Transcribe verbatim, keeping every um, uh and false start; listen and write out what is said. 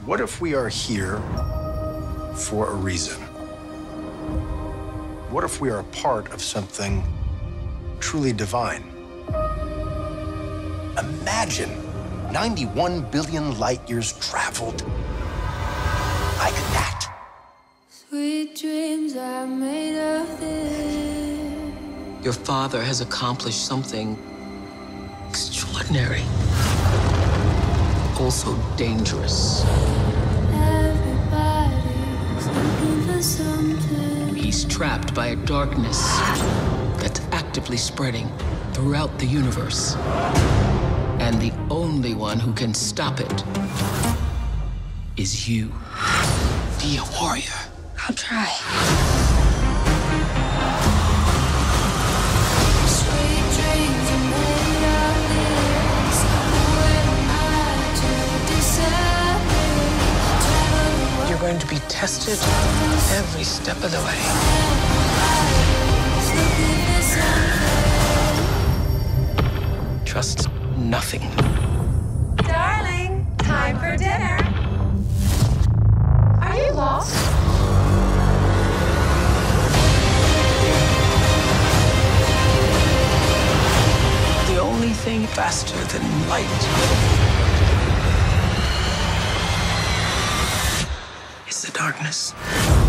What if we are here for a reason? What if we are a part of something truly divine? Imagine ninety-one billion light years traveled like that. Sweet dreams are made of this. Your father has accomplished something extraordinary, also dangerous. Everybody's looking for something. He's trapped by a darkness that's actively spreading throughout the universe. And the only one who can stop it is you. Be a warrior. I'll try. You're going to be tested every step of the way. Trust nothing. Darling, time for dinner. Are you lost? The only thing faster than light is the darkness.